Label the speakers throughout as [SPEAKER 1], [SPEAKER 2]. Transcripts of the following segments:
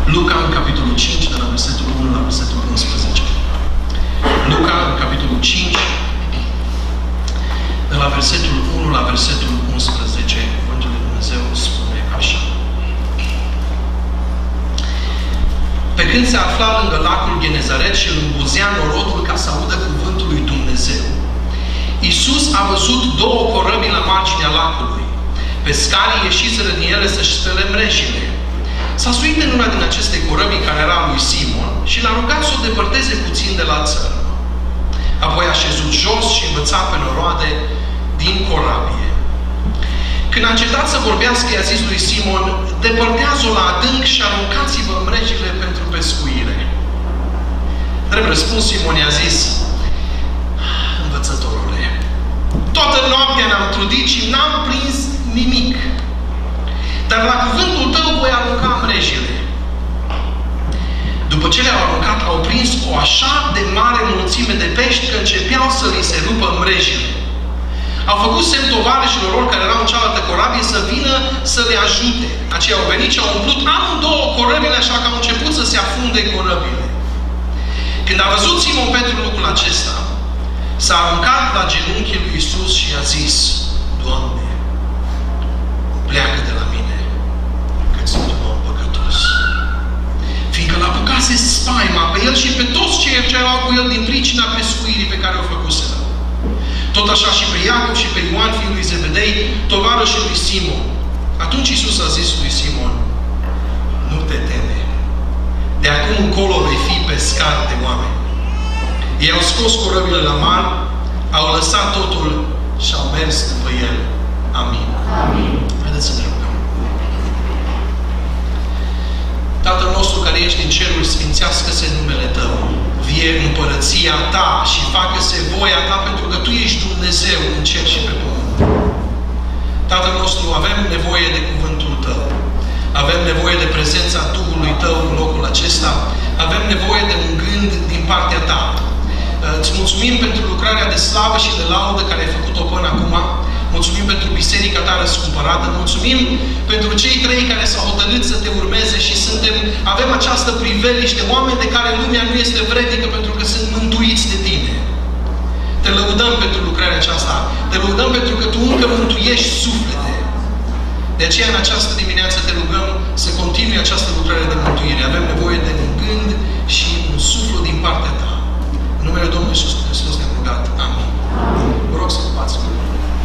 [SPEAKER 1] Luca, în capitolul 5, de la versetul 1 la versetul 11. Luca, în capitolul 5, de la versetul 1 la versetul 11, Cuvântul lui Dumnezeu spune așa. Pe când se afla lângă lacul Genezaret și îl îmbuzea norodul ca să audă cuvântul lui Dumnezeu, Iisus a văzut două corăbii la marginea lacului. Pescarii ieșiseră din ele să-și spele mrejile. S-a suit în una din aceste corăbii care era lui Simon și l-a rugat să o depărteze puțin de la țărm. Apoi a șezut jos și învăța pe noroade din corabie. Când a încetat să vorbească, i-a zis lui Simon, depărtează-o la adânc și aruncați-vă mrejile pentru pescuire. Drept răspuns, Simon i-a zis, învățătorule, toată noaptea ne-am trudit și n-am prins nimic. Dar la cuvântul tău voi arunca mrejile. După ce le-au aruncat, au prins o așa de mare mulțime de pești că începeau să li se rupă mrejile. Au făcut semn tovarășilor lor care erau în cealaltă corabie să vină să le ajute. Aceia au venit și au umplut amândouă corăbile, așa că au început să se afunde corăbile. Când a văzut Simon Petru lucrul acesta, s-a aruncat la genunchii lui Iisus și i-a zis, Doamne, pleacă de la mine, că sunt un om păcătos. Fiindcă l-a apucase spaima pe el și pe toți cei ce erau cu el din pricina pescuirii pe care o făcuseră. Tot așa și pe Iacov și pe Ioan, fiul lui Zebedei, tovarășul lui Simon. Atunci Iisus a zis lui Simon, nu te teme. De acum încolo vei fi pescar de oameni. Ei au scos corăbile la mar, au lăsat totul și au mers după el. Amin. Amin. Haideți să ne rugăm. Tatăl nostru care ești în ceruri, sfințească-se numele Tău. Vie împărăția Ta și facă-se voia Ta, pentru că Tu ești Dumnezeu în cer și pe pământ. Tatăl nostru, avem nevoie de cuvântul Tău. Avem nevoie de prezența Duhului Tău în locul acesta. Avem nevoie de un gând din partea Ta. Îți mulțumim pentru lucrarea de slavă și de laudă care ai făcut-o până acum. Mulțumim pentru biserica Ta răscumpărată. Mulțumim pentru cei trei care s-au hotărât să Te urmeze și avem această priveliște, oameni de care lumea nu este vrednică pentru că sunt mântuiți de Tine. Te lăudăm pentru lucrarea aceasta. Te lăudăm pentru că Tu încă mântuiești suflete. De aceea, în această dimineață, te rugăm să continui această lucrare de mântuire. Avem nevoie de un gând și un suflu din partea Ta. În numele Domnului Iisus Hristos ne-am rugat. Amin. Vă rog să ocupați cuvântul.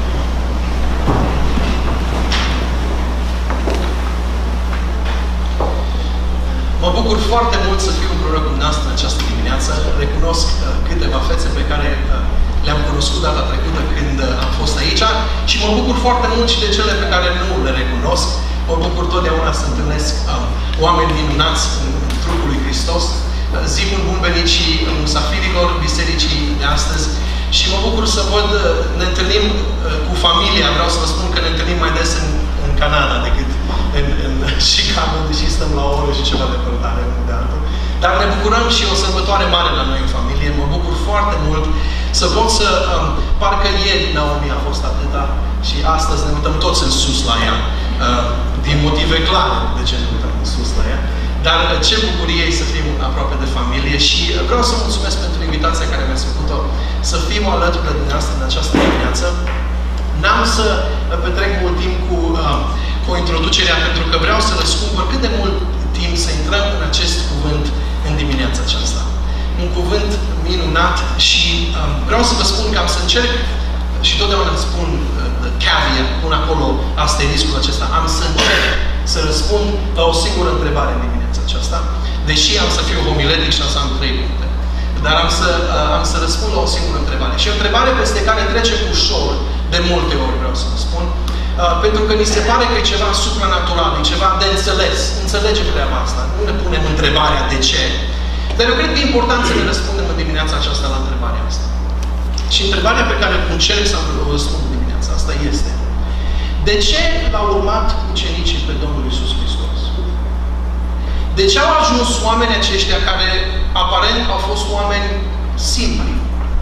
[SPEAKER 1] Mă bucur foarte mult să fiu împreună cu dumneavoastră în această dimineață. Recunosc câteva fețe pe care le-am cunoscut data trecută când am fost aici și mă bucur foarte mult și de cele pe care nu le recunosc. Mă bucur totdeauna să întâlnesc oameni minunați în trupul lui Hristos. Zic un bun venit și musafirilor bisericii de astăzi și mă bucur să văd, ne întâlnim cu familia. Vreau să vă spun că ne întâlnim mai des în Canada decât în Chicago, deși stăm la o oră și ceva departare unul de altul. Dar ne bucurăm și o sărbătoare mare la noi în familie. Mă bucur foarte mult să pot să... parcă ieri Naomi a fost atâta și astăzi ne uităm toți în sus la ea. Din motive clare de ce ne uităm în sus la ea. Dar ce bucurie să fim aproape de familie și vreau să mulțumesc pentru invitația care mi-ați făcut-o să fim alături de dumneavoastră în această dimineață. N-am să petrec mult timp cu introducerea, pentru că vreau să răscumpăr cât de mult timp să intrăm în acest cuvânt în dimineața aceasta. Un cuvânt minunat și vreau să vă spun că am să încerc și totdeauna îmi spun caveat, pun acolo asteriscul acesta, am să încerc să răspund la o singură întrebare în dimineața aceasta, deși am să fiu homiletic și am să am 3 minute. Dar am să răspund la o singură întrebare. Și o întrebare peste care trece ușor, de multe ori vreau să vă spun, pentru că ni se pare că e ceva supranatural, e ceva de înțeles. Înțelegem treaba asta. Nu ne punem întrebarea de ce. Dar eu cred că e important să ne răspundem în dimineața aceasta la întrebarea asta. Și întrebarea pe care încerc să o răspund în dimineața asta este: de ce l-au urmat ucenicii pe Domnul Iisus Hristos? De ce au ajuns oamenii aceștia care aparent au fost oameni simpli?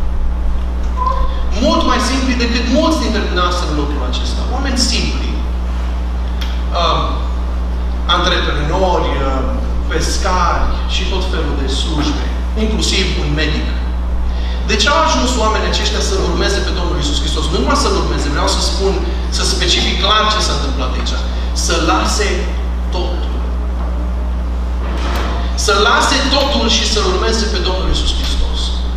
[SPEAKER 1] Mult mai simpli decât mulți dintre dumneavoastră în locul acesta. Oameni simpli. Antreprenori, pescari și tot felul de slujbe, inclusiv un medic. De ce au ajuns oamenii aceștia să-L urmeze pe Domnul Iisus Hristos? Nu numai să-L urmeze, vreau să spun, să specific clar ce s-a întâmplat aici. Să lase totul. Să lase totul și să-L urmeze pe Domnul Iisus Hristos.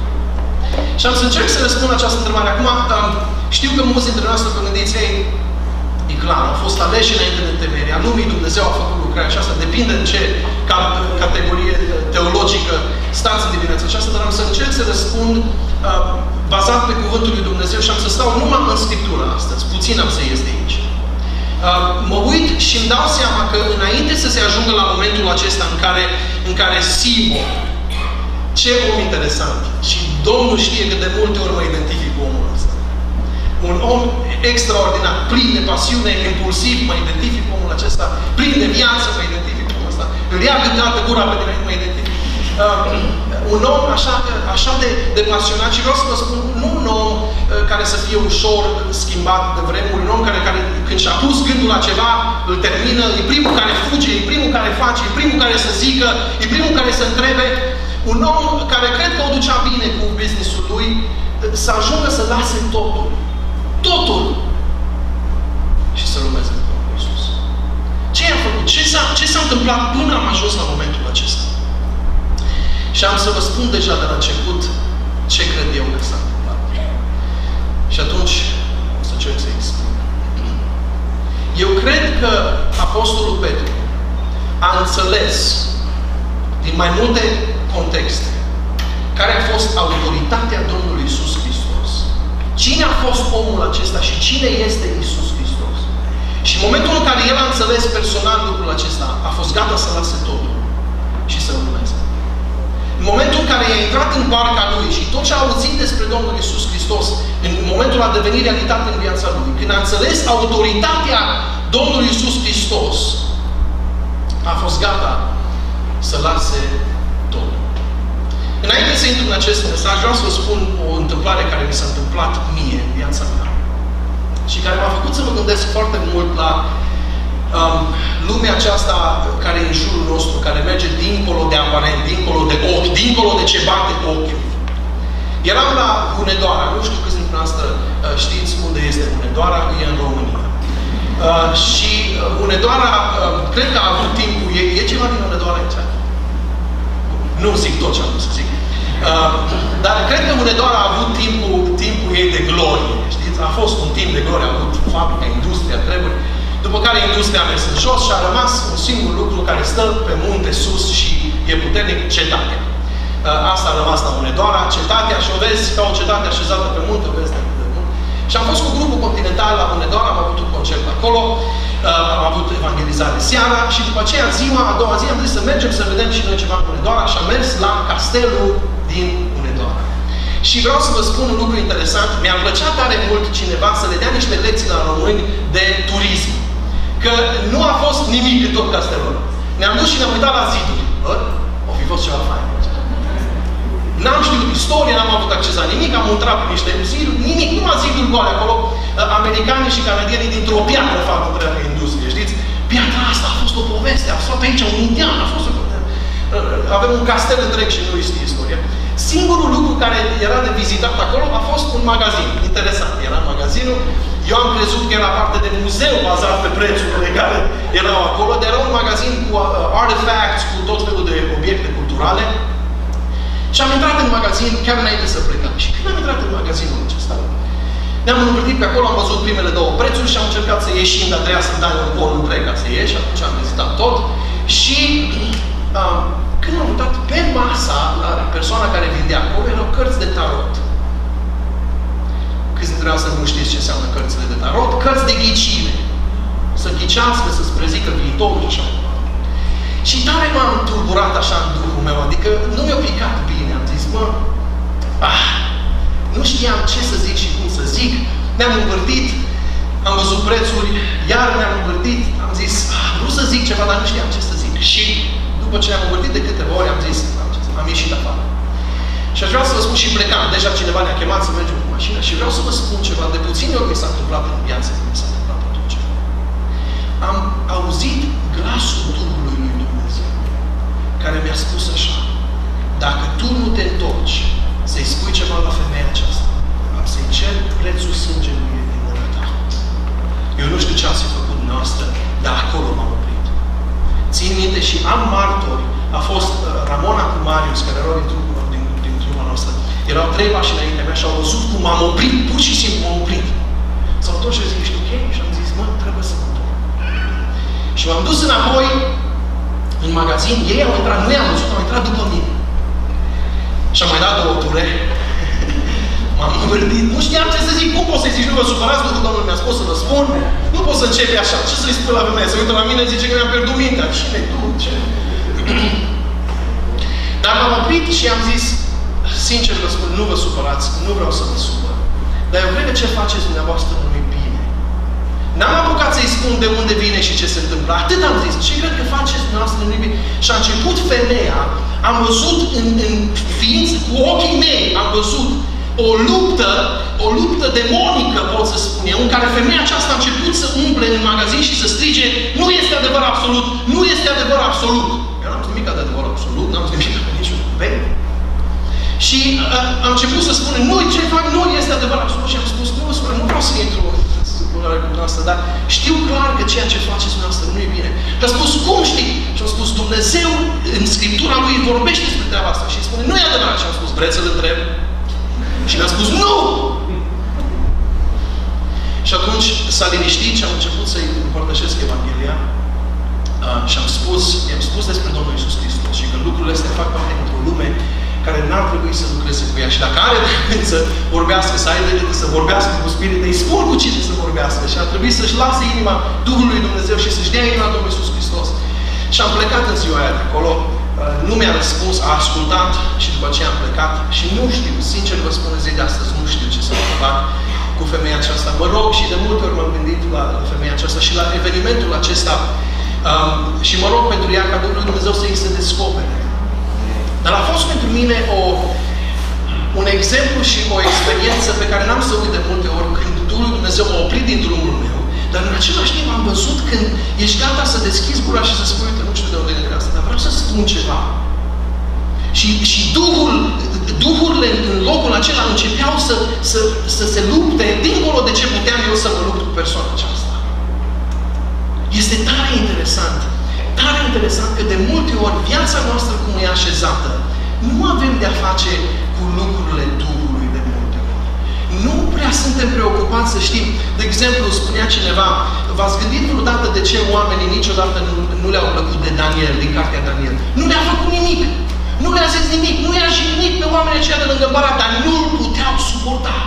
[SPEAKER 1] Și am să încerc să răspund această întrebare. Acum, știu că mulți dintre noastre vă gândiți, ei, e clar, au fost aleși înainte de întemeierea lumii, Dumnezeu a făcut lucrarea aceasta, depinde în ce categorie teologică stați în dimineața aceasta, dar am să încerc să răspund bazat pe Cuvântul lui Dumnezeu și am să stau numai în Scriptură astăzi. Puțin am să ies de aici. Mă uit și îmi dau seama că înainte să se ajungă la momentul acesta în care Simon, ce om interesant, și Domnul știe că de multe ori mă identific cu omul ăsta. Un om extraordinar, plin de pasiune, impulsiv, mă identific cu omul acesta, plin de viață, mă identific cu omul ăsta. Îl ia câteodată gura pe tine, mă identific. Un om așa de pasionat și vreau să vă spun, nu un om care să fie ușor schimbat de vremuri, un om care când și-a pus gândul la ceva, îl termină, e primul care fuge, e primul care face, e primul care să zică, e primul care să întrebe. Un om care cred că o ducea bine cu business-ul lui, să ajungă să lase totul. Totul! Și să urmeze pe Domnul Iisus. Ce i-a făcut? Ce s-a întâmplat până am ajuns la momentul acesta? Și am să vă spun deja de la început ce cred eu că s-a întâmplat. Și atunci o să încerc să explic. Eu cred că Apostolul Petru a înțeles din mai multe contexte care a fost autoritatea Domnului Iisus Hristos. Cine a fost omul acesta și cine este Iisus Hristos? Și în momentul în care el a înțeles personal lucrul acesta, a fost gata să lase totul și să urmeze. În momentul în care a intrat în barca lui și tot ce a auzit despre Domnul Iisus Hristos, în momentul a devenit realitate în viața lui, când a înțeles autoritatea Domnului Iisus Hristos, a fost gata să lase totul. Înainte să intru în acest mesaj, vreau să vă spun o întâmplare care mi s-a întâmplat mie în viața mea și care m-a făcut să mă gândesc foarte mult la lumea aceasta care e în jurul nostru, care merge dincolo de aparent, dincolo de ochi, dincolo de ce bate ochiul. Eram la Hunedoara, nu știu câți dintre noastre știți unde este Hunedoara, e în România. Și Hunedoara, cred că a avut timpul, e ceva din Hunedoara aici? Nu zic tot ce am vrut să zic. Dar cred că Hunedoara a avut timpul ei de glorie, știți? A fost un timp de glorie, a avut fabrica, industria, treburi. După care industria a mers în jos și a rămas un singur lucru care stă pe munte sus și e puternic, cetatea. Asta a rămas la Hunedoara, cetatea, și o vezi ca o cetate așezată pe munte, o vezi de munte. Și am fost cu grupul Continental la Hunedoara, am avut un concert acolo, am avut evangelizare seara și după aceea a doua zi am zis să mergem să vedem și noi ceva în Hunedoara și am mers la castelul din Hunedoara. Și vreau să vă spun un lucru interesant, mi-a plăcea tare mult cineva să le dea niște lecții la români de turism. Că nu a fost nimic în tot castelul. Ne-am dus și ne-am uitat la ziduri. O fi fost ceva fain. N-am știut istorie, n-am avut acces la nimic, am intrat pe niște ziduri, nimic, numai ziduri goale acolo. Americanii și canadienii dintr-o piatră fac întreaga industrie, știți? Piatra asta a fost o poveste, a fost aici un indian, a fost o... Avem un castel întreg și nu știe istoria. Singurul lucru care era de vizitat acolo a fost un magazin. Interesant, era magazinul. Eu am crezut că era parte de muzeu bazat pe prețurile care erau acolo, dar era un magazin cu artifacts, cu tot felul de obiecte culturale. Și am intrat în magazin chiar înainte să plecăm. Și când am intrat în magazinul acesta, ne-am învârtit pe acolo, am văzut primele două prețuri și am încercat să ieșim, dar trebuia să-mi dai un col întreg ca să ieși, atunci am vizitat tot. Și când am uitat pe masa la persoana care vindea acolo, erau cărți de tarot. Câți dintre noastre nu știți ce înseamnă cărțile de tarot? Cărți de ghicire. Să ghicească, să-ți prezică viitorul și așa. Și tare m-am tulburat așa în Duhul meu, adică nu mi-a picat bine. Am zis, nu știam ce să zic și cum să zic. Ne-am învârtit, am văzut prețuri, iar ne-am învârtit, am zis, vreau să zic ceva, dar nu știam ce să zic. Și după ce ne-am învârtit de câteva ori, am zis, am ieșit afară. Și aș vrea să vă spun și plecam. Deja cineva ne-a chemat să mergem cu mașina și vreau să vă spun ceva. De puține ori mi s-a întâmplat în viață, mi s-a întâmplat atunci. Am auzit glasul Duhului lui Dumnezeu. mi-a spus așa: dacă tu nu te întorci să-i spui ceva la femeia aceasta, am să-i cer prețul sângelui din mâna ta. Eu nu știu ce ați făcut noastră, dar acolo m-am oprit. Țin minte și am martori. A fost Ramona cu Marius, care erau din trupă noastră. Erau 3 pași înaintea mea și au văzut cum m-am oprit, pur și simplu m-am oprit. S-au întors și au zis: ești ok? Și am zis: mă, trebuie să mă întorc. Și m-am dus înapoi în magazin, ei au intrat, nu i-am văzut, au intrat după mine. Și am mai dat 2 ture. M-am învârtit. Nu știam ce să zic. Cum pot să-i zici: nu vă supărați, Duhul Domnului mi-a spus să vă spun? Nu pot să începi așa. Ce să-i spui la femeie? Se uită la mine, zice că mi-am pierdut mintea. Cine-i tu? Ce? Dar m-am oprit și am zis: sincer vă spun, nu vă supărați, nu vreau să vă supăr. Dar eu cred că ce faceți dumneavoastră nu-i bine. N-am apucat să-i spun de unde vine și ce se întâmplă. Atât am zis. Ce cred că faceți dumneavoastră nu-i bine? Și a început femeia, am văzut în ființă, cu ochii mei, am văzut o luptă demonică, pot să spun eu, în care femeia aceasta a început să umple în magazin și să strige: nu este adevăr absolut, nu este adevăr absolut. Eu n-am zis nimic de adevăr absolut, n-am zis nimic de niciun cuvânt. Și am început să spun: nu, ce fac, nu este adevăr absolut. Și am spus: nu vreau să intru în supărare cu noastră, dar știu clar că ceea ce faceți noastră nu e bine. Și am spus: cum știi? Și am spus: Dumnezeu în Scriptura Lui vorbește despre treaba asta. Și spune: nu e adevărat. Și am spus: vreți să-L întreb? Și mi-a spus: nu! Și atunci s-a liniștit și am început să-i împărtășesc Evanghelia. Și i-am spus despre Domnul Iisus Hristos și că lucrurile astea fac parte dintr-o lume care n-ar trebui să lucreze cu ea. Și dacă are de să vorbească, să vorbească cu Spirit, îi spun cu cine să vorbească. Și ar trebui să-și lase inima Duhului lui Dumnezeu și să-și dea inima Domnului Iisus Hristos. Și am plecat în ziua aia de acolo. Nu mi-a răspuns, a ascultat și după aceea am plecat. Și nu știu, sincer vă spun, în zi de astăzi, nu știu ce s-a întâmplat cu femeia aceasta. Mă rog și de multe ori m-am gândit la femeia aceasta și la evenimentul acesta. Și mă rog pentru ea ca Domnul Dumnezeu să îi se descopere. Dar a fost pentru mine un exemplu și o experiență pe care n-am să uit de multe ori când Domnul Dumnezeu m-a oprit din drumul meu, dar în același timp am văzut când ești gata să deschizi gura și să spui: uite, nu știu de unde vine asta, dar vreau să spun ceva. Și duhurile în locul acela începeau să se lupte dincolo de ce puteam eu să mă lupt cu persoana aceasta. Este tare interesant că de multe ori viața noastră cum e așezată, nu avem de-a face cu lucrurile Duhului de multe ori. Nu prea suntem preocupați să știm. De exemplu, spunea cineva: v-ați gândit vreodată de ce oamenii niciodată nu le-au plăcut de Daniel, din cartea Daniel? Nu le-a făcut nimic. Nu le-a zis nimic. Nu i-a jignit pe oamenii aceia de lângă Barat, dar nu-l puteau suporta.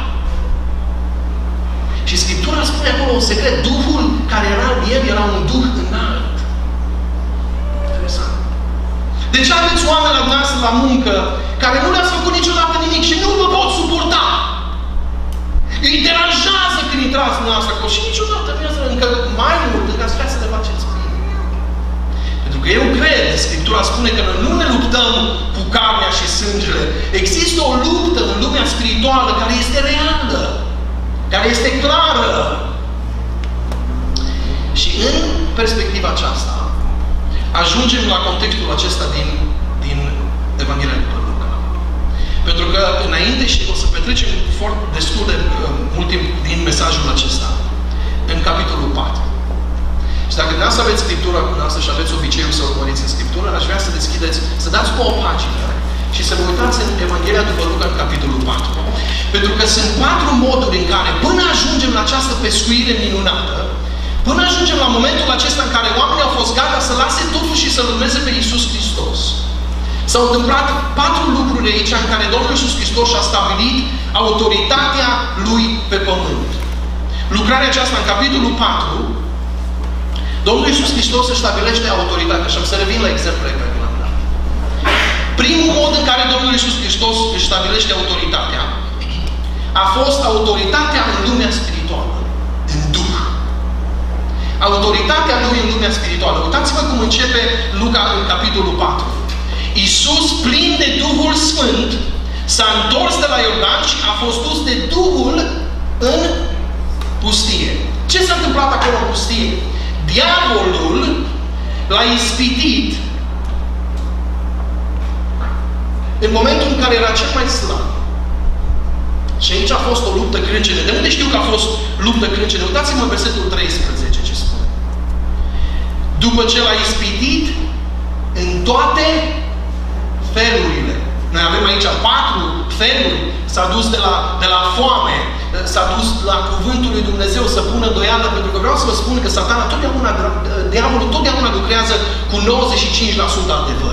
[SPEAKER 1] Și Scriptura spune acolo un secret: Duhul care era în el era un Duh înalt. Interesant. De ce aveți oameni la dumneavoastră la muncă care nu le-ați făcut niciodată nimic și nu vă pot suporta? Îi deranjează când intrați dumneavoastră acolo și niciodată încă mai mult încă ați vrea să le faceți bine. Pentru că eu cred, Scriptura spune că noi nu ne luptăm cu carnea și sângele. Există o luptă în lumea spirituală care este reală, care este clară. Și în perspectiva aceasta, ajungem la contextul acesta din Evanghelia după Luca. Pentru că înainte, și o să petrecem destul de mult timp din mesajul acesta, în capitolul 4. Și dacă dumneavoastră aveți Scriptura cu dumneavoastră și aveți obiceiul să urmăriți în Scriptură, aș vrea să deschideți, să dați o pagină și să vă uitați în Evanghelia după Luca, în capitolul 4. Pentru că sunt 4 moduri în care, până ajungem la această pescuire minunată, până ajungem la momentul acesta în care oamenii au fost gata să lase totul și să-L urmeze pe Iisus Hristos. S-au întâmplat 4 lucruri aici în care Domnul Iisus Hristos și-a stabilit autoritatea Lui pe pământ. Lucrarea aceasta în capitolul 4, Domnul Iisus Hristos își stabilește autoritatea. Și am să revin la exemplele care l-am dat. Primul mod în care Domnul Iisus Hristos își stabilește autoritatea a fost autoritatea în lumea spirituală, în Duh. Autoritatea Lui în lumea spirituală. Uitați-vă cum începe Luca în capitolul 4. Iisus, plin de Duhul Sfânt, s-a întors de la Iordan și a fost dus de Duhul în pustie. Ce s-a întâmplat acolo în pustie? Diavolul l-a ispitit în momentul în care era cel mai slab. Și aici a fost o luptă crâncenă. De unde știu că a fost luptă crâncenă? Uitați-mă versetul 13 ce spune. După ce l-a ispitit în toate felurile. Noi avem aici 4 feluri. S-a dus de la foame, s-a dus la cuvântul lui Dumnezeu să pună îndoială, pentru că vreau să vă spun că Satana diavolul totdeauna lucrează cu 95% adevăr.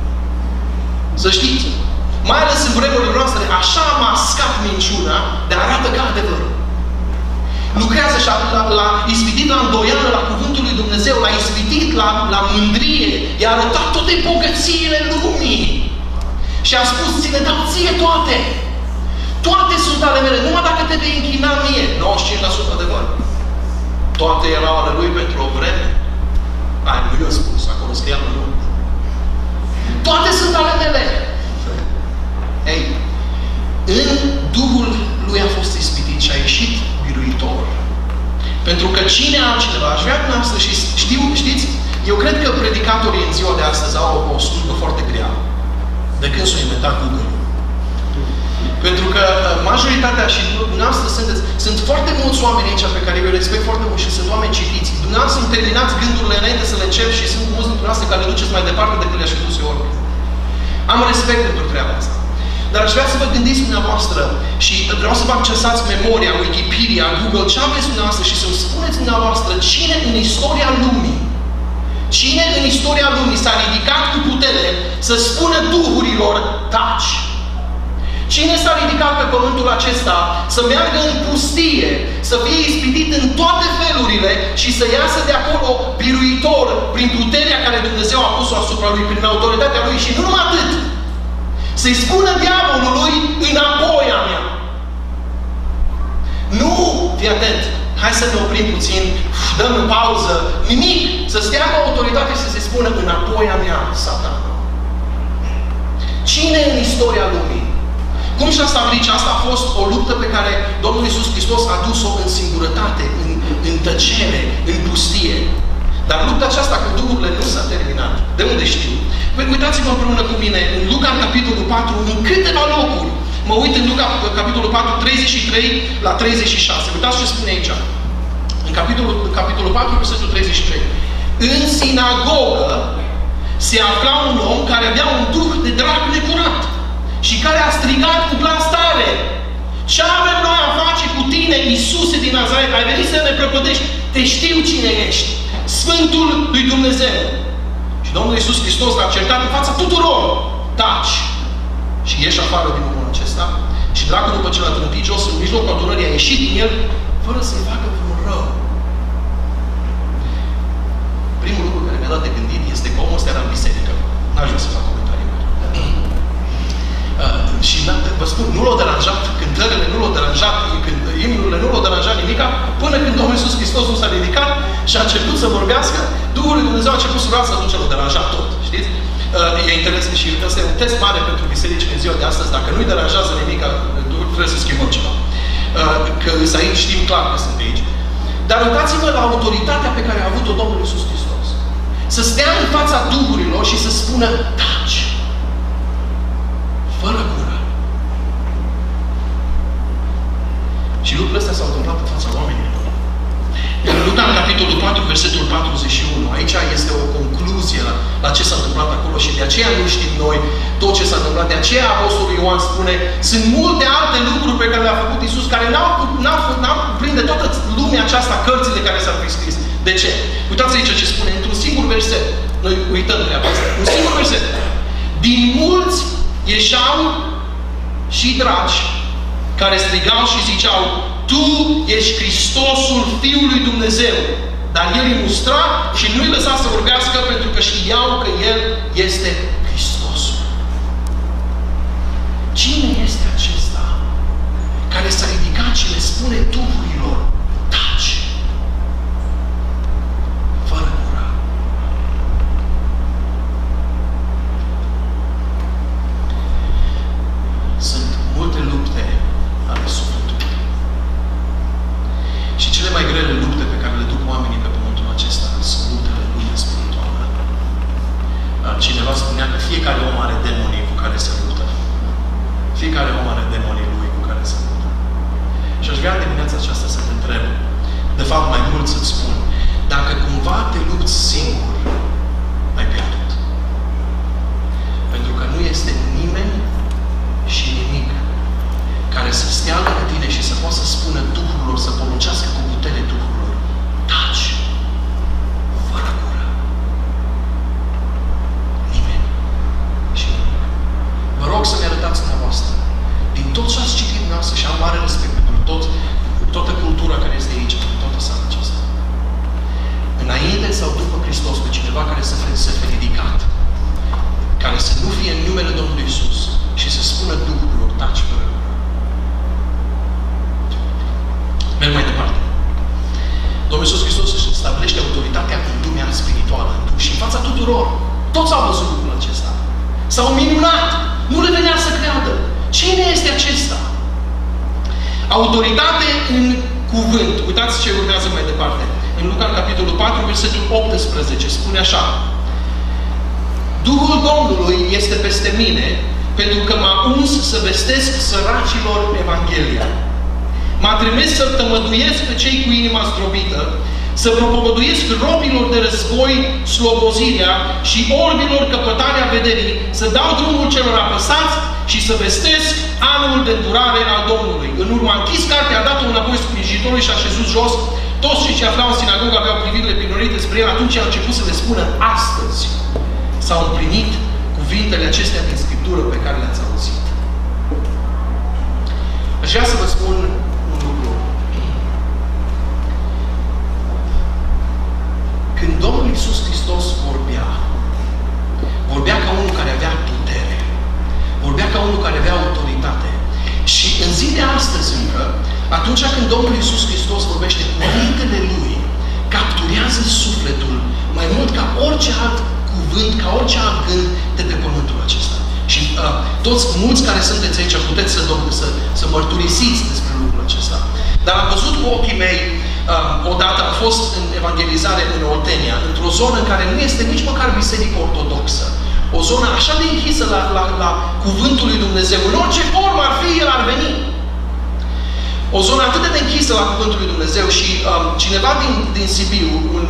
[SPEAKER 1] Să știți. Mai ales în vremurile noastre, așa a mascat minciuna, de arată ca adevăr. Lucrează și l-a ispitit la îndoială, la cuvântul lui Dumnezeu, l-a ispitit la mândrie, i-a arătat toate bogățiile lumii. Și a spus, ți le dau ție toate. Toate sunt ale mele, numai dacă te vei închina mie. 95% adevăr. Toate erau ale lui pentru o vreme. Nu i-a spus, acolo scria în lume. Toate sunt ale mele. Ei, în Duhul lui a fost ispitit și a ieșit biruitor. Pentru că cine altcineva, aș vrea dumneavoastră și știți, eu cred că predicatorii în ziua de astăzi au o slujbă foarte grea. De când s-a inventat Google. Pentru că majoritatea și dumneavoastră sunt foarte mulți oameni aici pe care eu îi respect foarte mult și sunt oameni citiți. Dumneavoastră îmi terminați gândurile înainte să le încep și sunt mulți dintre dumneavoastră care le duceți mai departe decât le-aș fi dus eu oricum. Am respect pentru treaba asta. Dar aș vrea să vă gândiți dumneavoastră și vreau să vă accesați memoria, Wikipedia, Google, ce aveți dumneavoastră și să-mi spuneți dumneavoastră cine în istoria lumii, cine în istoria lumii s-a ridicat cu putere să spună duhurilor taci? Cine s-a ridicat pe pământul acesta să meargă în pustie, să fie ispitit în toate felurile și să iasă de acolo biruitor prin puterea care Dumnezeu a pus-o asupra lui, prin autoritatea lui și nu numai atât. Să-i spună diavolului înapoi a mea. Nu, fii atent, hai să ne oprim puțin, dăm în pauză, nimic, să stea cu autoritate și să se spună înapoi a mea, Satana. Cine în istoria lumii? Cum și-a stabilit? Asta a fost o luptă pe care Domnul Iisus Hristos a dus-o în singurătate, în tăcere, în pustie. Dar lupta aceasta cu duhurile nu s-a terminat. De unde știu? Păi uitați-vă împreună cu mine în Luca, în capitolul 4, în câteva locuri. Mă uit în Luca, capitolul 4, 33 la 36. Uitați ce spune aici. În capitolul 4, versetul 33. În sinagogă se afla un om care avea un duh de drac necurat și care a strigat cu glas tare: ce avem noi a face cu tine, Iisuse din Nazaret? Ai venit să ne prăpădești? Te știu cine ești, Sfântul lui Dumnezeu. Și Domnul Iisus Hristos l-a certat în fața tuturor: taci! Și ieși afară din omul acesta. Și dracul, după ce l-a trântit jos în mijlocul adunării, a ieșit din el fără să-i facă vreun rău. Primul lucru care mi-a dat de gândit este că omul ăsta era în biserică. N-aș vrea să fac comentarii mai. Și vă spun, nu l-a deranjat cântările, nu l-a deranjat imnurile, nu l-a deranjat nimica, până când Domnul Iisus Hristos nu s-a ridicat și a început să vorbească, Duhul lui Dumnezeu a început să vreau să atunci l-a deranjat tot. Știți? E interesant și ăsta e un test mare pentru bisericile în ziua de astăzi. Dacă nu-i deranjează nimica, trebuie să schimbăm ceva. Că aici știm clar că sunt aici. Dar uitați-vă la autoritatea pe care a avut-o Domnul Iisus Hristos. Să stea în fața duhurilor și să spună taci. Fără gură. Și lucrurile astea s-au întâmplat în fața oamenilor. În Luca, în capitolul 4, versetul 41, aici este o concluzie la ce s-a întâmplat acolo și de aceea nu știm noi tot ce s-a întâmplat. De aceea Apostolul Ioan spune, sunt multe alte lucruri pe care le-a făcut Iisus, care n-au prinde toată lumea aceasta, cărțile care s-au fi scris. De ce? Uitați aici ce spune, într-un singur verset. Noi uităm treaba asta. Un singur verset. Din mulți ieșeau și dragi care strigau și ziceau: Tu ești Hristosul Fiului Dumnezeu. Dar El îi mustra și nu îi lăsa să vorbească pentru că știau că El este Hristosul. Cine este acesta care s-a ridicat și le spune duhurilor: taci! Fără gură. Sunt multe lupte ale sufletului. Și cele mai grele lupte pe care le duc oamenii pe pământul acesta sunt luptele lumii spirituală. Cineva spunea că fiecare om are demonii cu care se luptă. Fiecare om are demonii lui cu care se luptă. Și aș vrea dimineața aceasta să te întreb, de fapt mai mult să-ți spun, dacă cumva te lupți singur, ai pierdut. Pentru că nu este nimeni și nimic care să stea lângă tine și să poată să spună duhurilor, să poruncească cu putere duhurilor: taci! Fără gură. Nimeni și nimic. Vă rog să-mi arătați dumneavoastră, din tot ce ați citit dumneavoastră, și am mare respect pentru toată cultura care este aici, pentru toată sala aceasta, înainte sau după Hristos, pe cineva care să fie ridicat, care să nu fie în numele Domnului Iisus și să spună duhurilor: taci fără gură. Merg mai departe. Domnul Iisus Hristos își stabilește autoritatea în lumea spirituală, în Duh și în fața tuturor. Toți au văzut lucrul acesta. S-au minunat. Nu le venea să creadă. Cine este acesta? Autoritate în cuvânt. Uitați ce urmează mai departe. În Luca, capitolul 4, versetul 18, spune așa: Duhul Domnului este peste mine, pentru că m-a uns să vestesc săracilor Evanghelia. M-a trimis să tămăduiesc pe cei cu inima zdrobită, să propovăduiesc robilor de război slobozirea și orbilor căpătarea vederii, să dau drumul celor apăsați și să vestesc anul de durare al Domnului. În urmă a închis cartea, a dat-o înapoi sprijinitorului și a șezut jos. Toți cei ce aflau în sinagogă aveau privirile prinorite spre el. Atunci a început să le spună: astăzi s-au împlinit cuvintele acestea din Scriptură pe care le-ați auzit. Aș vrea să vă spun un lucru. Când Domnul Iisus Hristos vorbea ca unul care avea putere. Vorbea ca unul care avea autoritate. Și în zi de astăzi încă, atunci când Domnul Iisus Hristos vorbește, cuvintele Lui capturează sufletul mai mult ca orice alt cuvânt, ca orice alt gând de pe pământul acesta. Și mulți care sunteți aici puteți să mărturisiți despre lucrul acesta. Dar am văzut cu ochii mei, odată am fost în evangelizare în Oltenia, într-o zonă în care nu este nici măcar biserică ortodoxă. O zonă așa de închisă la cuvântul lui Dumnezeu. În orice formă ar fi, el ar veni. O zonă atât de închisă la cuvântul lui Dumnezeu și cineva din Sibiu,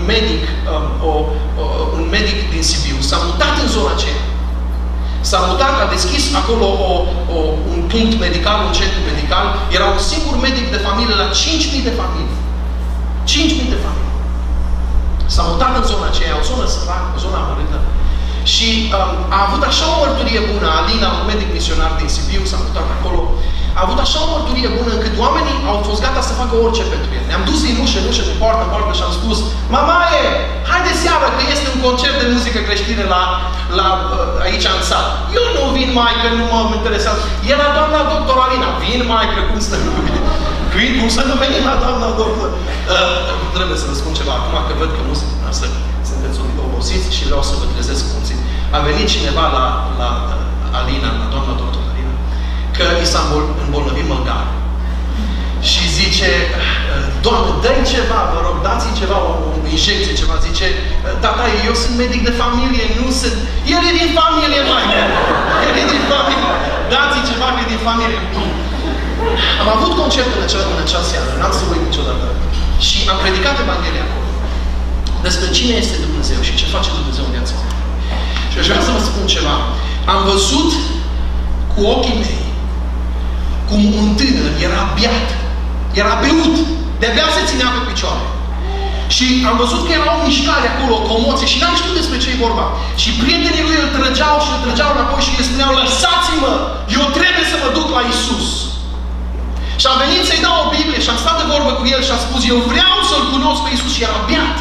[SPEAKER 1] un medic din Sibiu, s-a mutat în zona aceea. S-a mutat, a deschis acolo un punct medical, un centru medical. Era un singur medic de familie la 5.000 de familii. 5.000 de familii. S-a mutat în zona aceea, o zonă săracă, o zonă amărâtă. Și a avut așa o mărturie bună, Alina, un medic misionar din Sibiu, s-a mutat acolo. A avut așa o mărturie bună încât oamenii au fost gata să facă orice pentru el. Ne-am dus din ușă în ușă, din poartă în poartă și am spus: Mamaie, haide seara că este un concert de muzică creștină aici în sat. Eu nu vin, maică, nu mă interesează. Era doamna doctor Alina. Vin, maică, cum să nu vin? Cum să nu venim la doamna doctor? Trebuie să vă spun ceva acum, că văd că nu sunteți obosiți și vreau să vă trezesc puțin. A venit cineva la Alina, la doamna doctor Alina, că i s-a îmbolnăvit măgar. Și zice: Doamne, dă-i ceva, vă rog, dați-i ceva, o injecție, ceva. Zice: tata, eu sunt medic de familie, nu sunt... El e din familie, mai. El e din familie. Dați-i ceva, că e din familie. Am avut concert în acea seară, n-am să uit niciodată. Și am predicat Evanghelia acolo. Despre cine este Dumnezeu și ce face Dumnezeu în viața mea. Și aș vrea să vă spun ceva. Am văzut cu ochii mei cum un tânăr era beat, era beut, de-abia se ținea pe picioare. Și am văzut că era o mișcare acolo, o comoție și n-am știut despre ce e vorba. Și prietenii lui îl trăgeau înapoi și îi spuneau: lăsați-mă, eu trebuie să mă duc la Iisus. Și am venit să-i dau o Biblie și am stat de vorbă cu el și am spus: eu vreau să-L cunosc pe Iisus. Și era beat.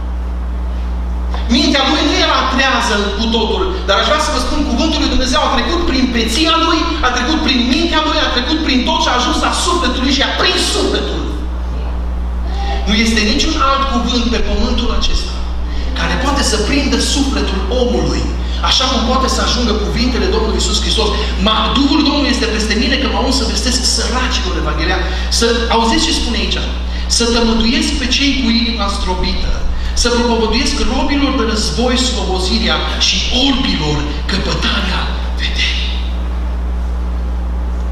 [SPEAKER 1] Mintea lui nu era trează cu totul, dar aș vrea să vă spun, cuvântul lui Dumnezeu a trecut prin peția lui, a trecut prin mintea lui, a trecut prin tot ce a ajuns la sufletul lui și a prins sufletul. Nu este niciun alt cuvânt pe pământul acesta care poate să prindă sufletul omului, așa cum poate să ajungă cuvintele Domnului Iisus Hristos. Duhul Domnului este peste mine că m-a uns să vestesc săracilor Evanghelia. Să auziți ce spune aici. Să tămăduiesc pe cei cu inima zdrobită. Să propovăduiesc robilor de război slobozirea și orbilor căpătarea vederii.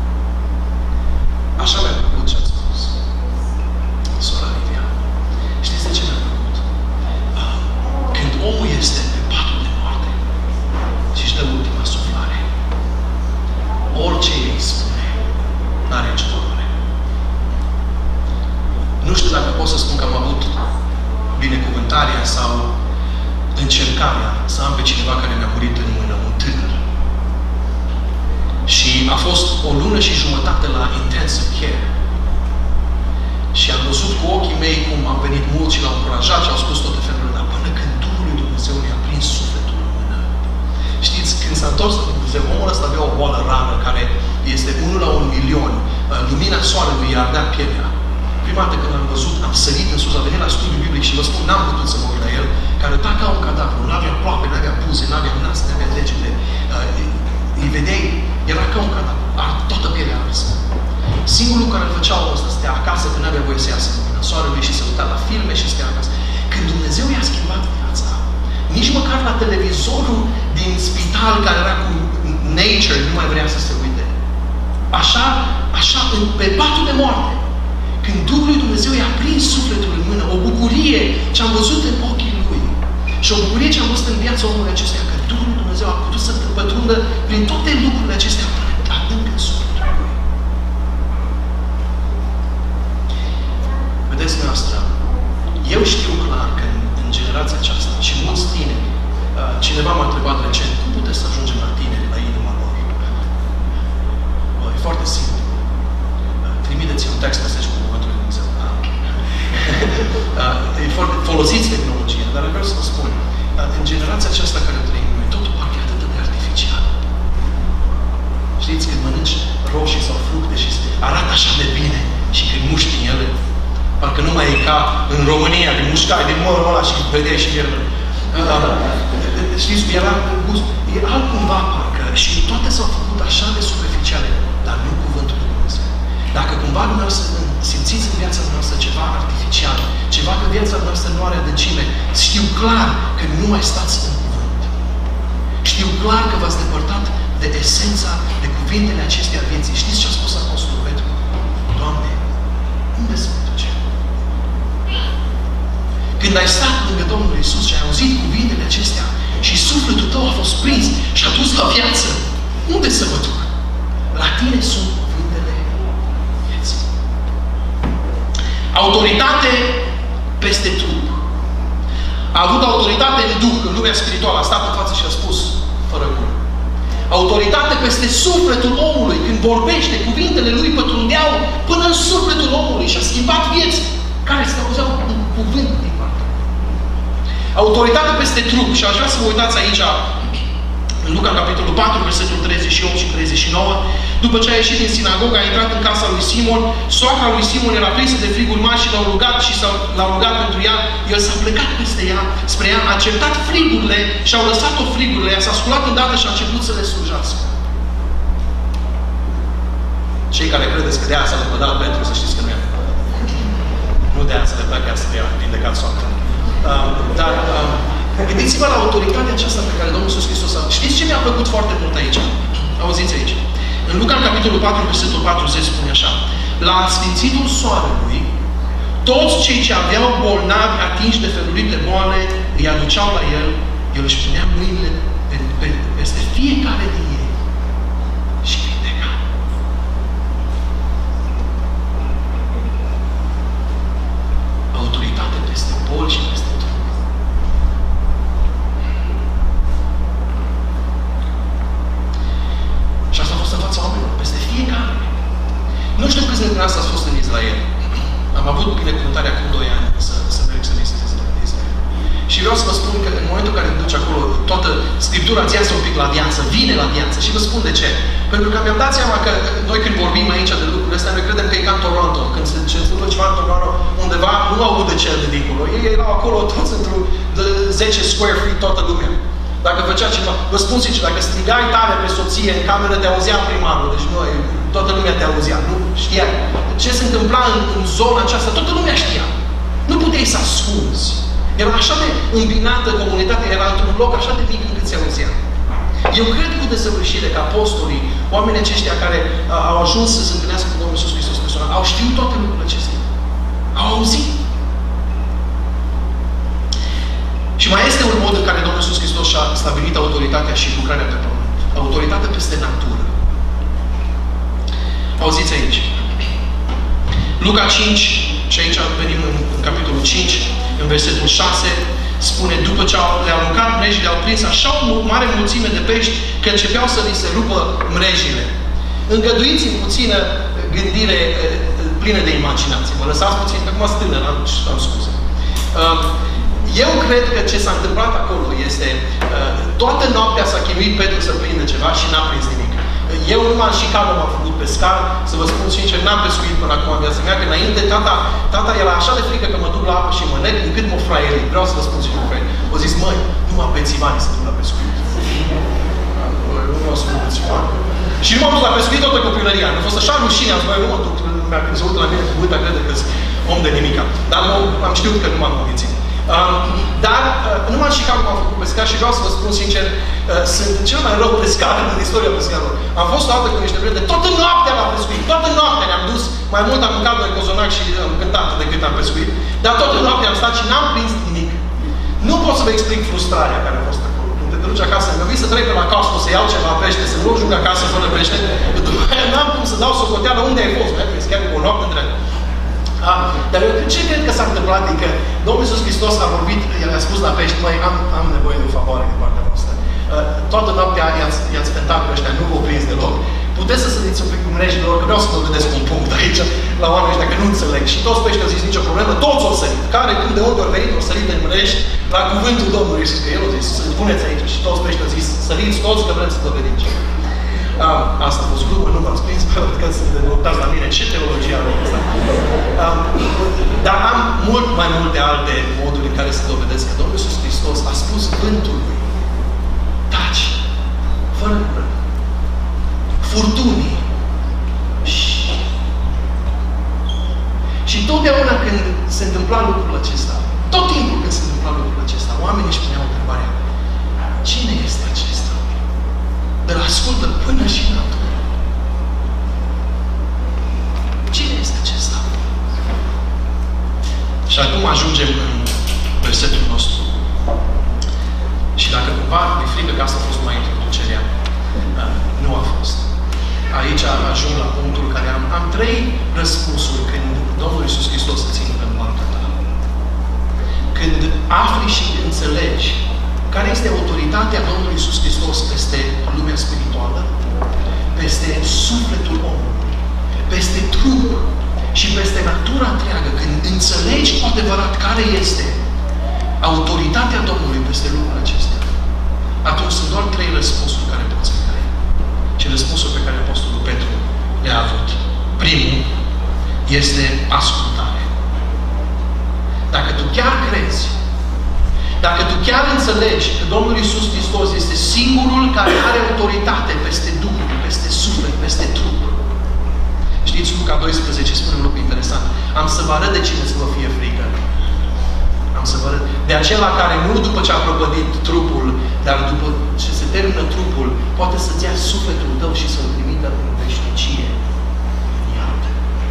[SPEAKER 1] lună și jumătate la intensive care. Și am văzut cu ochii mei cum au venit mulți și l-au încurajat și au spus toate felurile, dar până când Duhul lui Dumnezeu ne-a prins sufletul în mână. Știți, când s-a întors la Dumnezeu, omul ăsta avea o boală rară care este 1 la 1 milion. Lumina soarelui i-a ardea pielea. Prima dată când l-am văzut, am sărit în sus, a venit la studiu biblic și vă spun, n-am putut să mă uit la el, care arăta ca un cadavru, nu avea ploape, nu avea buze, nu avea nas, nu avea degete. Îi vedeai, era ca un cadavru, toată pielea arsă. Singurul care îl făcea omul ăsta stătea acasă, că n-avea voie să iasă în soarelui și să uita la filme și stătea acasă. Când Dumnezeu i-a schimbat viața, nici măcar la televizorul din spital care era cu Nature nu mai vrea să se uite. Așa, pe patul de moarte, când Duhul lui Dumnezeu i-a prins sufletul în mână, o bucurie ce am văzut în ochii lui și o bucurie ce am văzut în viața omului acestea, că Duhul lui Dumnezeu a putut să pătrundă prin toate lucrurile acestea până adânc în sufletul lui. Vedeți noastră, eu știu clar că în generația aceasta și mulți tineri, cineva m-a întrebat recent, cum puteți să ajungem la tineri, la inima lor? E foarte simplu. Trimiteți un text mesaj cu cuvântul lui Dumnezeu. Folosiți tehnologia, dar vreau să vă spun, în generația aceasta care trăim noi, totul parcă e atât de artificial. Știți, când mănânci roșii sau fructe și arată așa de bine și când muști în ele, parcă nu mai e ca în România, când mușcai din mărul ăla și vedeai și el. Știți, era gust. E altcumva parcă și toate s-au făcut așa de superficiale, dar nu cuvântul lui Dumnezeu. Dacă cumva dumneavoastră simțiți în viața noastră ceva artificial, ceva că viața noastră nu are adâncime, știu clar că nu mai stați în cuvânt. Știu clar că v-ați depărtat de esența, de cuvintele acestea vieții. Știți ce a spus Apostolul Petru? Doamne, unde să mă duce? Când ai stat lângă Domnul Iisus și ai auzit cuvintele acestea și sufletul tău a fost prins și a dus la viață, unde să mă duc? La tine sunt cuvintele vieții. Autoritate peste trup. A avut autoritate în Duh, în lumea spirituală. A stat în față și a spus, fără gură. Autoritate peste sufletul omului. Când vorbește, cuvintele lui pătrundeau până în sufletul omului și a schimbat vieți care se auzeau un cuvânt din partea. Autoritate peste trup. Și aș vrea să vă uitați aici în Luca, capitolul 4, versetul 38 și 39. După ce a ieșit din sinagogă, a intrat în casa lui Simon. Soacra lui Simon era prinsă de friguri mari și l-au rugat pentru ea. El s-a plecat peste ea, spre ea, a acceptat frigurile și au lăsat-o frigurile. Ea s-a sculat îndată și a început să le slujească. Cei care credeți că de aia s-a lepădat Petru, să știți că nu e adevărat. Nu de aia s-a lepădat, chiar să dea vindecat soacra. Dar gândiți-vă la autoritatea aceasta pe care Domnul Iisus Hristos a... Știți ce mi-a plăcut foarte mult aici? Auziți aici. În Luca, capitolul 4, versetul 40, spune așa. La sfințitul soarelui, toți cei ce aveau bolnavi atinși de felurite boale, îi aduceau la el, el își punea mâinile peste fiecare din ei și vindeca. Autoritate peste boli și peste trup. Și asta a fost în fața oamenilor, peste fiecare. Nu știu câți dintre noastre ați fost în Israel. Am avut binecuvântarea acum 2 ani să merg să vizitez Israel. Și vreau să vă spun că în momentul în care te duci acolo, toată Scriptura îți iasă un pic la viață, vine la viață. Și vă spun de ce. Pentru că mi-am dat seama că noi când vorbim aici de lucrurile astea, noi credem că e ca în Toronto. Când se întâmplă ceva în Toronto, undeva, nu aude cel de dincolo. Ei erau acolo toți într-un 10 square feet, toată lumea. Dacă făcea ceva, vă spun sincer, dacă strigai tare pe soție în cameră, te auzea primarul. Deci noi, toată lumea te auzea, nu știa. Ce se întâmpla în zona aceasta, toată lumea știa. Nu puteai să ascunzi. Era așa de îmbinată comunitatea, era într-un loc așa de mic încât se auzea. Eu cred cu desăvârșire că apostolii, oamenii aceștia care au ajuns să se întâlnească cu Domnul Iisus Hristos personal, au știut toate lucrurile acestea. Au auzit. Și mai este un mod în care Domnul Iisus Hristos și-a stabilit autoritatea și lucrarea pe pământ. Autoritatea peste natură. Auziți aici. Luca 5, și aici venim în capitolul 5, în versetul 6, spune, după ce le-au aruncat mrejile, au prins așa o mare mulțime de pești, că începeau să li se rupă mrejile. Îngăduiți-mi puțină gândire plină de imaginație. Mă lăsați puțin, că acum sunt tânăr, am scuze. Eu cred că ce s-a întâmplat acolo este toată noaptea s-a chinuit Petru să prindă ceva și n-a prins nimic. Eu numai și calul m-am făcut pescar, să vă spun sincer, n-am pescuit până acum în viața mea, că înainte tata era așa de frică că mă duc la apă și mă nec, încât mă fraierit. Vreau să vă spun sincer, fraierit. O zis, măi, numai bețivanii se duc la pescuit. Nu o să mă bețivani. Și nu m-am dus la pescuit toată copilăria. Am fost așa rușine, am zis, băi, nu mă duc, când se uită la mine cu uita, crede că sunt om de nimica. Dar am știut că nu m-am convințit. Dar numai și calul m-am făcut pescar și vreau să vă spun sincer, sunt cel mai rău pescar în istoria pescarului. Am fost o dată cu niște prieteni, toată noaptea l-am pescuit, toată noaptea ne-am dus, mai mult am mâncat noi cozonac și am cântat decât am pescuit, dar toată noaptea am stat și n-am prins nimic. Nu pot să vă explic frustrarea care a fost acolo. Când te duci acasă, mi-a venit să trec pe la Costco, să iau ceva pește, să nu ajung acasă fără pește, după aia n-am cum să dau socoteală unde ai fost, mi-a chiar o noapte întreagă. Dar eu ce cred că s-a întâmplat e că Domnul Iisus Hristos a vorbit, El a spus la pești, măi, am nevoie de o favoare din partea voastră. Toată noaptea i-ați tentat pe ăștia, nu v-o prins deloc. Puteți să săriți un pic cu mrejilor, că vreau să vă vedeți un punct aici, la oamenii ăștia, că nu înțeleg. Și toți peștii au zis nicio problemă, toți au sărit. Care, când de unde ori venit, au sărit în mreji, la cuvântul Domnului Iisus, că El a zis, să puneți aici. Și toți peștii au zis, săriți toți, că vrem să dovedim ceva. Asta a fost glumă, nu v-ați prins, că sunt luptați la mine. Ce teologie are asta? Dar am mult mai multe alte moduri în care să dovedesc că Domnul Iisus Hristos a spus vântului, taci, fără furtunii. Și totdeauna când se întâmpla lucrul acesta, tot timpul când se întâmpla lucrul acesta, oamenii își puneau întrebarea, cine este acesta? Îl ascultă până și în natură. Cine este acesta? Și acum ajungem în versetul nostru. Și dacă cumva mi-e frică că asta a fost numai introducerea, nu a fost. Aici ajung la punctul care am trei răspunsuri când Domnul Iisus Hristos se ține pe moartea ta. Când afli și înțelegi care este autoritatea Domnului Iisus Hristos peste lumea spirituală, peste sufletul omului, peste trup și peste natura întreagă, când înțelegi cu adevărat care este autoritatea Domnului peste lucrurile acestea, atunci sunt doar trei răspunsuri care poți să ai. Și răspunsul pe care Apostolul Petru le-a avut. Primul este ascultare. Dacă tu chiar crezi, dacă tu chiar înțelegi că Domnul Iisus Hristos este singurul care are autoritate peste Duhul, peste suflet, peste trup. Știți, Luca 12 spune un lucru interesant. Am să vă arăt de cine să vă fie frică. Am să vă arăt. De acela care nu după ce a prăpădit trupul, dar după ce se termină trupul, poate să-ți ia sufletul tău și să-l trimită în veșnicie. Iată.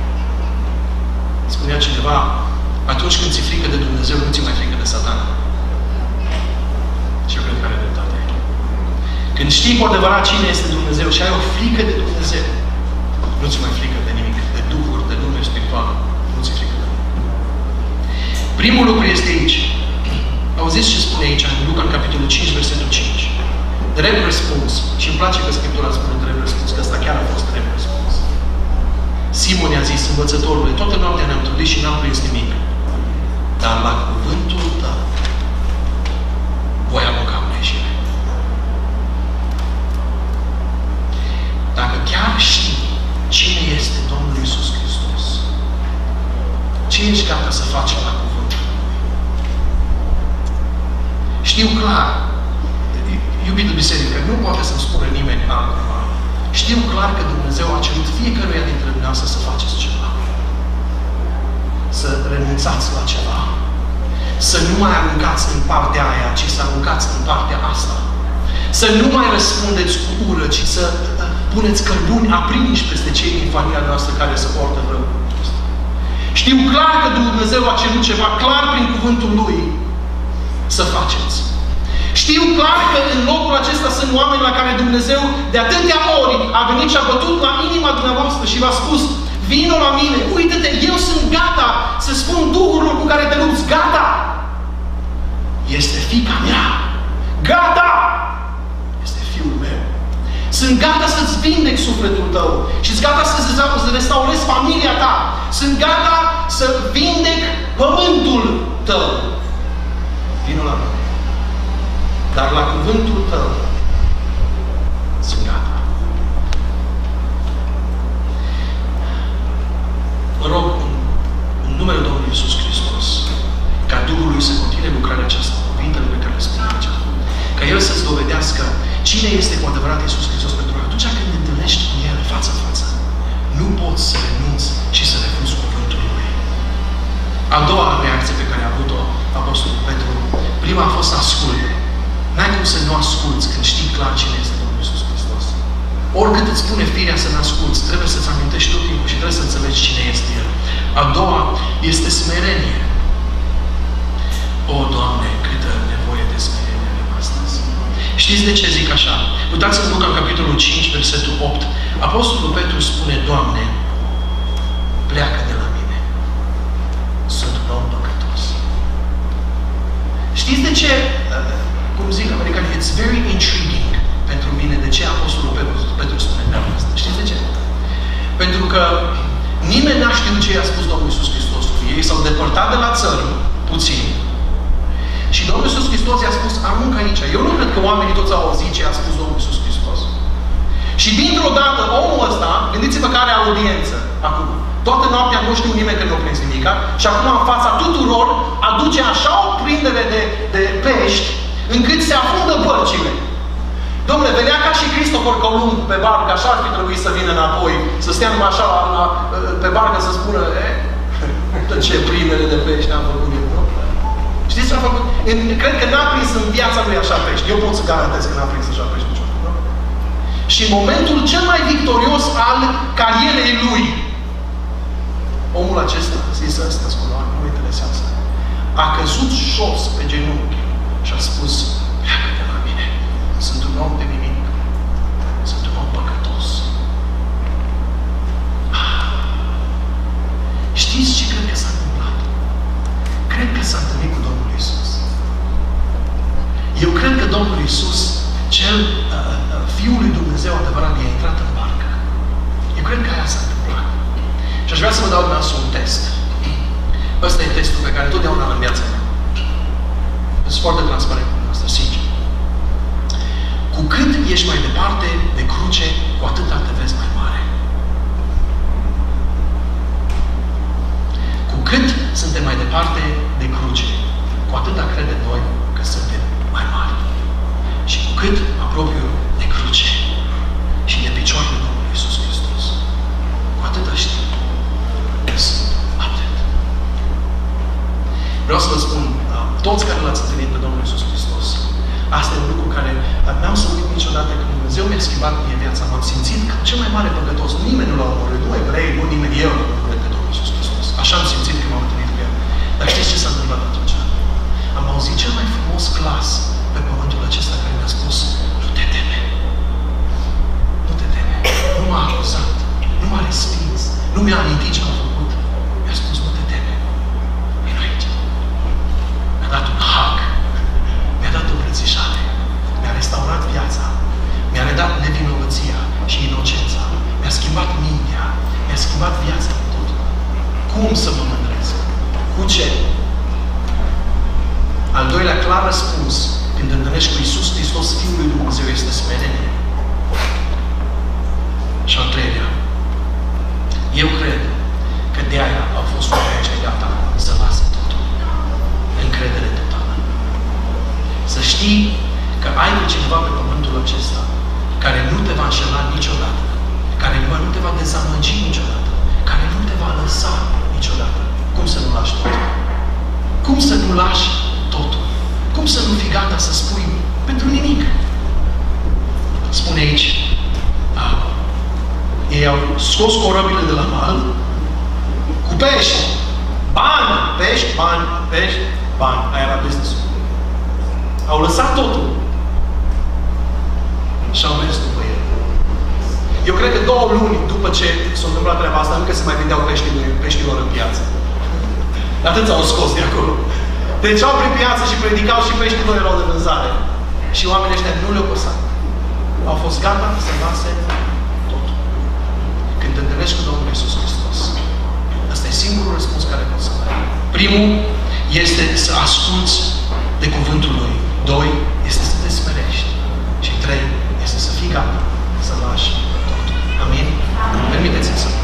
[SPEAKER 1] Spunea cineva, atunci când ți-e frică de Dumnezeu, nu ți-e mai frică de Satan. Și eu cred că are dreptate. Când știi cu adevărat cine este Dumnezeu și ai o frică de Dumnezeu, nu ți mai frică de nimic, de duhuri, de lume spirituală. Nu ți frică de nimic. Primul lucru este aici. Auziți ce spune aici, în Luca, în capitolul 5, versetul 5. Drept răspuns. Și îmi place că Scriptura spune drept răspuns, că ăsta chiar a fost drept răspuns. Simon i-a zis, învățătorule, toată noaptea ne-am trudit și n-am prins nimic. Dar la cuvântul tău voi arunca în ieșire. Dacă chiar știi cine este Domnul Iisus Hristos, ce ești gata să faci la cuvânt? Știu clar, iubitul biserică, nu poate să-mi spune nimeni altceva. Știu clar că Dumnezeu a cerut fiecăruia dintre dumneavoastră să faceți ceva. Să renunțați la ceva. Să nu mai aruncați în partea aia, ci să aruncați în partea asta. Să nu mai răspundeți cu ură, ci să puneți cărbuni aprinși peste cei din familia noastră care se poartă rău. Știu clar că Dumnezeu a cerut ceva clar prin cuvântul Lui să faceți. Știu clar că în locul acesta sunt oameni la care Dumnezeu de atâtea ori a venit și a bătut la inima dumneavoastră și v-a spus, vino la mine, uite-te, eu sunt gata să spun duhurilor cu care te lupți, gata! Este fiica mea! Gata! Este fiul meu! Sunt gata să-ți vindec sufletul tău. Și sunt gata să restaurez familia ta. Sunt gata să vindec pământul tău. Vino la mine. Dar la cuvântul tău sunt gata. Mă rog, în numele Domnului Iisus Hristos, ca Duhul Lui să continue lucrarea aceasta, cuvintele pe care le spune aici. Ca El să-ți dovedească cine este cu adevărat Iisus Hristos, pentru că atunci când te întâlnești cu El față în față, nu poți să renunți și să refuzi cuvântul Lui. A doua reacție pe care a avut-o Apostolul Petru, prima a fost ascult. N-ai cum să nu asculți când știi clar cine este Domnul Iisus Hristos. Oricât îți spune firea să ne asculți, trebuie să-ți amintești tot timpul și trebuie să înțelegi cine este El. A doua este smerenie. O, Doamne, câtă nevoie de smerenie avem astăzi. Știți de ce zic așa? Uitați-vă în Luca, în capitolul 5, versetul 8. Apostolul Petru spune, Doamne, pleacă de la mine. Sunt un om păcătos. Știți de ce, cum zic americanii, it's very intriguing pentru mine de ce Apostolul Petru spune asta. Știți de ce? Pentru că nimeni n-a știut ce i-a spus Domnul Iisus Hristos. Ei s-au depărtat de la țărm, puțin. Și Domnul Iisus Hristos i-a spus, aruncă aici. Eu nu cred că oamenii toți au auzit ce i-a spus Domnul Iisus Hristos. Și dintr-o dată, omul ăsta, gândiți-vă că are audiență acum. Toată noaptea nu știu nimeni că nu a prins nimica. Și acum, în fața tuturor, aduce așa o prindere de pești, încât se afundă bărcile. Dom'le, venea ca și Cristofor Columb pe barcă, așa ar fi trebuit să vină înapoi, să stea numai așa pe barcă să spună, ce prindere de pești am făcut eu, nu? Știți ce am făcut? Cred că n-a prins în viața lui așa pești. Eu pot să garantez că n-a prins așa pești niciodată, nu? Și în momentul cel mai victorios al carierei lui, omul acesta, zis ăsta, nu mă interesează, a căzut jos pe genunchi și a spus, pleacă de la mine. Sunt un om de nimic. Sunt un om păcătos. Știți ce cred că s-a întâmplat? Cred că s-a întâlnit cu Domnul Iisus. Eu cred că Domnul Iisus, Fiul lui Dumnezeu adevărat, i-a intrat în barcă. Eu cred că aia s-a întâmplat. Și aș vrea să vă dau dumneavoastră un test. Ăsta e testul pe care totdeauna în viața mea. Sunt foarte transparent cu asta, sincer. Cu cât ești mai departe de cruce, cu atât te vezi mai mare. Cu cât suntem mai departe de cruce, cu atât credem noi că suntem mai mari. Și cu cât mă apropiu de cruce și de picioarele Domnului Iisus Hristos, cu atât știu că sunt atât. Vreau să vă spun, toți care l-ați întâlnit pe Domnul Iisus Hristos, asta e un lucru care n-am să uit niciodată când Dumnezeu mi-a schimbat mie viața. M-am simțit ca cel mai mare păcătos. Nimeni nu l-a omorât, nu evrei, nu nimeni, eu l-am omorât pe Domnul Iisus Hristos. Așa am simțit când m-am întâlnit cu El. Dar știți ce s-a întâmplat atunci? Am auzit cel mai frumos glas pe pământul acesta care mi-a spus, nu te teme. Nu te teme. Nu m-a acuzat. Nu m-a respins. Nu mi-a amintit ce am făcut. Mi-a spus, nu te teme. Vino aici. Mi-a dat un hug. Mi-a dat o îmbrățișare. Mi-a restaurat viața. Mi-a redat nevinovăția și inocența. Mi-a schimbat mintea. Mi-a schimbat viața cu totul. Cum să mă mândresc? Cu ce? Al doilea clar răspuns când întâlnești cu Iisus Hristos, Fiul lui Dumnezeu, este smerenie. Și al treilea, eu cred că de aia au fost oamenii aceia gata să lasă totul. Încredere totală. Să știi că ai pe cineva pe pământul acesta care nu te va înșela niciodată, care nu te va dezamăgi niciodată, care nu te va lăsa niciodată. Cum să nu lași totul? Cum să nu lași totul? Cum să nu fii gata să spui pentru nimic? Spune aici, ei au scos corăbile de la mal cu pești. Bani, pești, bani, pești, bani. Aia era business-ul. Au lăsat totul. Și au mers după el. Eu cred că 2 luni după ce s-a întâmplat treaba asta, încă se mai vindeau peștilor în piață. Atât au scos de acolo. Treceau prin piață și predicau și peștilor erau de vânzare. Și oamenii ăștia nu le-au păsat. au fost gata să lase totul. Când te întâlnești cu Domnul Iisus Hristos. Asta e singurul răspuns care poți să ai. Primul este să asculți de cuvântul Lui. 2 este să te smerești. Și 3 este să fii gata să lași totul. Amin? Permiteți-mi să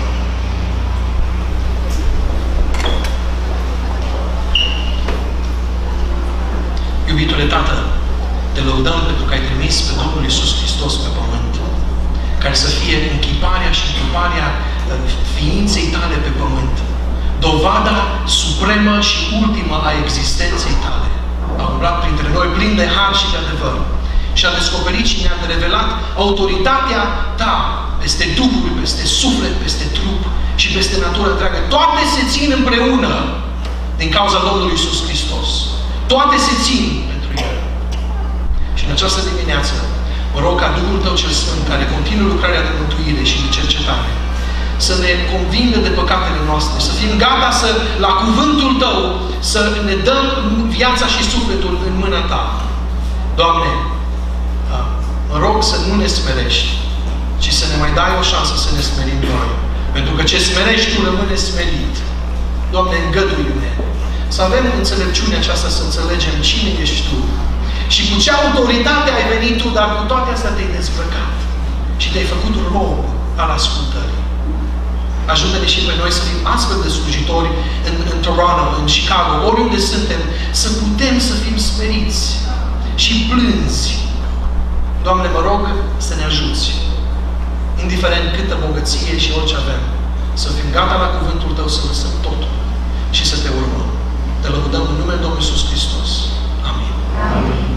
[SPEAKER 1] Iubitule Tată, te lăudăm pentru că ai trimis pe Domnul Iisus Hristos pe pământ, care să fie închiparea și închiparea ființei tale pe pământ. Dovada supremă și ultimă a existenței tale. A umblat printre noi plin de har și de adevăr. Și a descoperit și ne-a revelat autoritatea ta peste Duhul, peste suflet, peste trup și peste natură întreagă. Toate se țin împreună din cauza Domnului Iisus Hristos. Toate se țin pentru El. Și în această dimineață, mă rog ca Duhul Tău cel Sfânt, care continuă lucrarea de mântuire și de cercetare, să ne convingă de păcatele noastre, să fim gata să, la cuvântul Tău, să ne dăm viața și sufletul în mâna Ta. Doamne, mă rog să nu ne smerești, ci să ne mai dai o șansă să ne smerim noi. Pentru că ce smerești Tu rămâne smerit. Doamne, îngăduie-ne să avem înțelepciunea aceasta, să înțelegem cine ești Tu și cu ce autoritate ai venit Tu, dar cu toate astea te-ai dezbrăcat și te-ai făcut rob al ascultării. Ajută-ne și pe noi să fim astfel de slujitori în Toronto, în Chicago, oriunde suntem, să putem să fim smeriți și plânzi. Doamne, mă rog să ne ajuți, indiferent câtă bogăție și orice avem, să fim gata la cuvântul Tău, să lăsăm totul și să Te urmăm. Te lăudăm în numele Domnului Iisus Hristos. Amin. Amin.